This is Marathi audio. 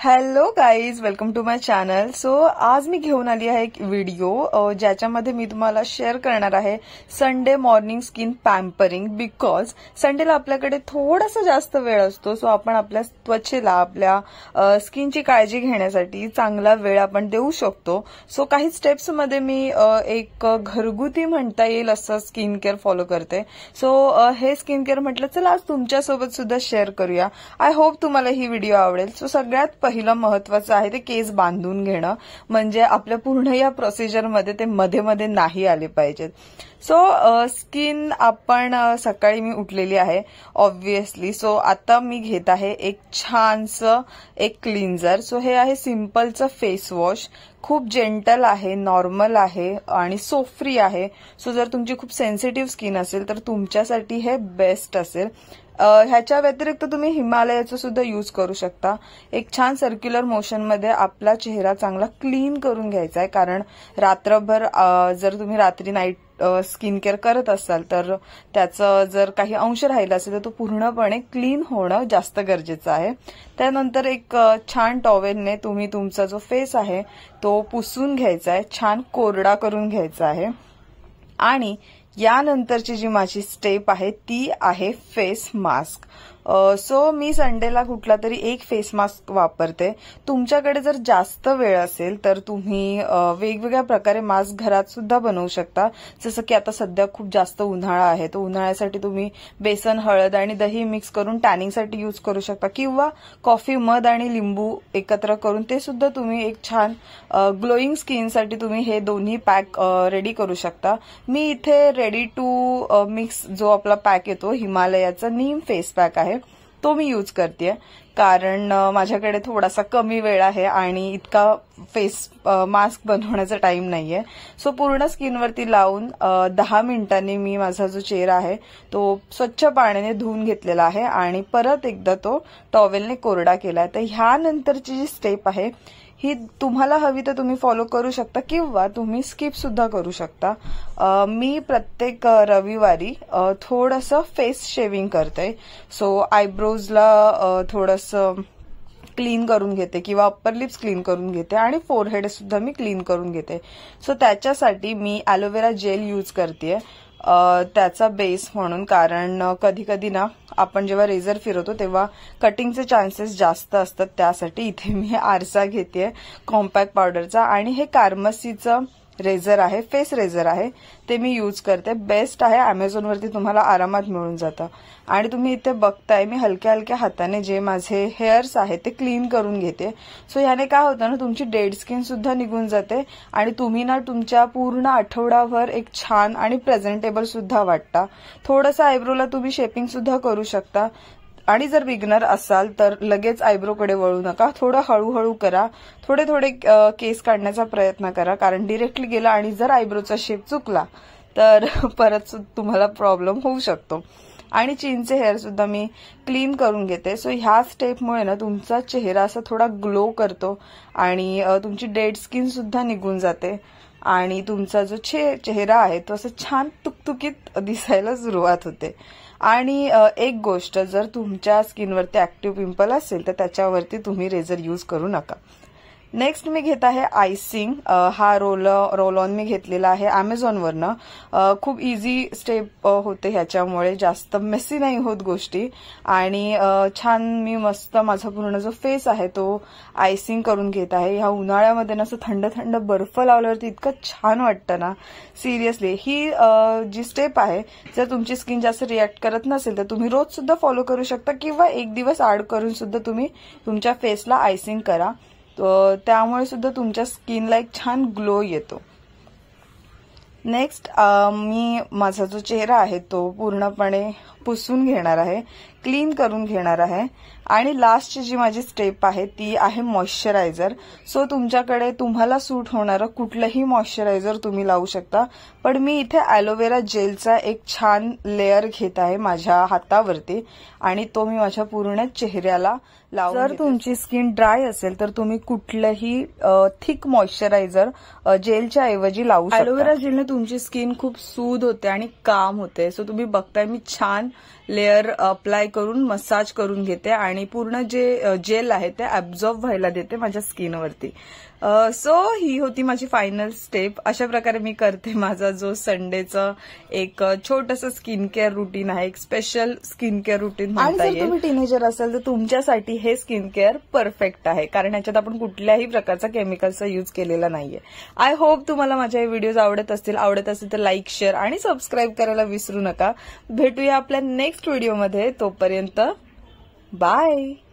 Hello guys, welcome to my channel. So आज मी घेऊन आली आहे एक व्हिडिओ ज्याच्यामध्ये मी तुम्हाला शेअर करणार आहे Sunday morning skin pampering. Because संडेला आपल्याकडे थोडासा जास्त वेळ असतो. सो आपण आपल्या त्वचेला, आपल्या स्किनची काळजी घेण्यासाठी चांगला वेळ आपण देऊ शकतो. सो काही स्टेप्स मध्ये मी एक घरगुती म्हणता येईल असं स्किन केअर फॉलो करते. सो हे स्किन केअर म्हटलं चला आज तुमच्यासोबत सुद्धा शेअर करूया. आय होप तुम्हाला ही व्हिडिओ आवडेल. सो सगळ्यात पहिलं महत्वाचं आहे ते केस बांधून घेणं, म्हणजे आपल्या पूर्ण या प्रोसिजरमध्ये ते मध्ये मध्ये नाही आले पाहिजेत. सो स्किन आपण सकाळी मी उठलेली आहे ऑब्व्हियसली. सो आता मी घेत आहे एक छानसं एक क्लिन्झर. सो हे आहे सिंपलचं फेस वॉश. खूप जेंटल आहे, नॉर्मल आहे आणि सोप फ्री आहे. सो जर तुमची खूप सेन्सिटिव्ह स्किन असेल तर तुमच्यासाठी हे बेस्ट असेल. ह्याच्या व्यतिरिक्त तुम्ही हिमालयाचं सुद्धा यूज करू शकता. एक छान सर्क्युलर मोशन मध्ये आपला चेहरा चांगला क्लीन करून घ्यायचा आहे. कारण रात्रभर जर तुम्ही रात्री नाईट स्किन केअर करत असाल तर त्याचं जर काही अंश राहिला असेल तर तो पूर्णपणे क्लीन होणं जास्त गरजेचं आहे. त्यानंतर एक छान टॉवेलने तुम्ही तुमचा जो फेस आहे तो पुसून घ्यायचा आहे, छान कोरडा करून घ्यायचा आहे. आणि यानंतरची जी माझी स्टेप आहे ती आहे फेस मास्क. सो मी संडेला कुठला तरी एक फेस मास्क वापरते. तुमच्याकडे जर जास्त वेळ असेल तर तुम्ही वेगवेगळ्या प्रकारे मास्क घरात सुद्धा बनवू शकता. जसं की आता सध्या खूप जास्त उन्हाळा आहे, तर उन्हाळ्यासाठी तुम्ही बेसन, हळद आणि दही मिक्स करून टॅनिंगसाठी यूज करू शकता. किंवा कॉफी, मध आणि लिंबू एकत्र करून ते सुद्धा तुम्ही एक छान ग्लोईंग स्किनसाठी तुम्ही हे दोन्ही पॅक रेडी करू शकता. मी इथे रेडी टू मिक्स जो आपला पॅक येतो हिमालयाचा नीम फेस पॅक आहे तो मी यूज करते. कारण माझ्याकडे थोडासा कमी वेळ आहे आणि इतका फेस मास्क बनवण्याचा टाइम नाहीये. सो पूर्ण स्किनवरती लावून 10 मिनिटांनी मी माझा जो चेहरा आहे तो स्वच्छ पाण्याने धुवून घेतलेला आहे आणि परत एकदा तो टॉवेलने कोरडा केला. तर ह्यानंतरची जी स्टेप आहे ही तुम्हाला हवी तर तुम्ही फॉलो करू शकता किंवा तुम्ही स्किप सुद्धा करू शकता. मी प्रत्येक रविवारी थोडंसं फेस शेविंग करते. सो आयब्रोजला थोडंसं क्लीन करून घेते किंवा अप्पर लिप्स क्लीन करून घेते आणि फोरहेड सुद्धा मी क्लीन करून घेते. सो त्याच्यासाठी मी ॲलोवेरा जेल यूज करते त्याचा बेस म्हणून. कारण कधी कधी ना आपण जेव्हा रेझर फिरवतो तेव्हा कटिंगचे चान्सेस जास्त असतात. त्यासाठी इथे मी आरसा घेते कॉम्पॅक्ट पावडरचा आणि हे कार्मसीचं रेझर आहे, फेस रेझर आहे, ते मी यूज करते. बेस्ट आहे, अमेझॉनवरती तुम्हाला आरामात मिळून जातं. आणि तुम्ही इथे बघताय मी हलक्या हलक्या हाताने जे माझे हेअर्स आहेत ते क्लीन करून घेते. सो ह्याने काय होतं ना, तुमची डेड स्किन सुद्धा निघून जाते आणि तुम्ही ना तुमच्या पूर्ण आठवडाभर एक छान आणि प्रेझेंटेबल सुद्धा वाटता. थोडंसं आयब्रोला तुम्ही शेपिंग सुद्धा करू शकता. आणि जर बिगनर असाल तर लगेच आयब्रोकडे वळू नका, थोडं हळूहळू करा. थोडे थोडे केस काढण्याचा प्रयत्न करा. कारण डिरेक्टली गेला आणि जर आयब्रोचा शेप चुकला तर परत तुम्हाला प्रॉब्लेम होऊ शकतो. आणि चीनचे हेअर सुद्धा मी क्लीन करून घेते. सो ह्या स्टेपमुळे ना तुमचा चेहरा असा थोडा ग्लो करतो आणि तुमची डेड स्किन सुद्धा निघून जाते आणि तुमचा जो चेहरा आहे तो असं छान तुकतुकीत दिसायला सुरुवात होते. आणि एक गोष्ट, जर तुमच्या स्किनवरती ऍक्टिव्ह पिंपल असेल तर त्याच्यावरती तुम्ही रेझर यूज करू नका. नेक्स्ट मी घेत आहे आयसिंग. हा रोल ऑन मी घेतलेला आहे अमेझॉनवरनं. खूप इझी स्टेप होते ह्याच्यामुळे, जास्त मेसी नाही होत गोष्टी. आणि छान मी मस्त माझा पूर्ण जो फेस आहे तो आयसिंग करून घेत आहे. ह्या उन्हाळ्यामध्ये ना असं थंड थंड बर्फ लावल्यावरती इतकं छान वाटतं ना, सिरियसली. ही जी स्टेप आहे जर तुमची स्किन जास्त रिॲक्ट करत नसेल तर तुम्ही रोज सुद्धा फॉलो करू शकता किंवा एक दिवस ऍड करून सुद्धा तुम्ही तुमच्या फेसला आयसिंग करा. त्यामुळे सुद्धा तुमच्या स्किनला एक छान ग्लो येतो. नेक्स्ट मी माझा जो चेहरा आहे तो पूर्णपणे पुसून घेणार आहे, क्लीन करून घेणार आहे. आणि लास्टची जी माझी स्टेप आहे ती आहे मॉइश्चरायझर. सो तुमच्याकडे तुम्हाला सूट होणारं कुठलंही मॉइश्चरायझर तुम्ही लावू शकता. पण मी इथे ॲलोवेरा जेलचा एक छान लेअर घेत आहे माझ्या हातावरती आणि तो मी माझ्या पूर्ण चेहऱ्याला लावून. जर तुमची स्किन ड्राय असेल तर तुम्ही कुठलंही थिक मॉइश्चरायझर जेलच्या ऐवजी लावू शकता. ॲलोवेरा जेलने तुमची स्किन खूप सूद होते आणि काम होते. सो तुम्ही बघताय मी छान लेअर अप्लाय करून मसाज करून घेते आणि आणि पूर्ण जे जेल आहे ते ऍब्झॉर्ब व्हायला देते माझ्या स्किनवरती. सो ही होती माझी फायनल स्टेप. अशा प्रकारे मी करते माझा जो संडेचा एक छोटंसं स्किन केअर रुटीन आहे, एक स्पेशल स्किन केअर रुटीन म्हणता येईल. तुम्ही टीनेजर असाल तर तुमच्यासाठी हे स्किन केअर परफेक्ट आहे, कारण याच्यात आपण कुठल्याही प्रकारचा केमिकलचा यूज केलेला नाहीये. आय होप तुम्हाला माझ्या हे व्हिडिओज आवडत असेल तर लाईक, शेअर आणि सबस्क्राईब करायला विसरू नका. भेटूया आपल्या नेक्स्ट व्हिडिओमध्ये. तोपर्यंत बाय.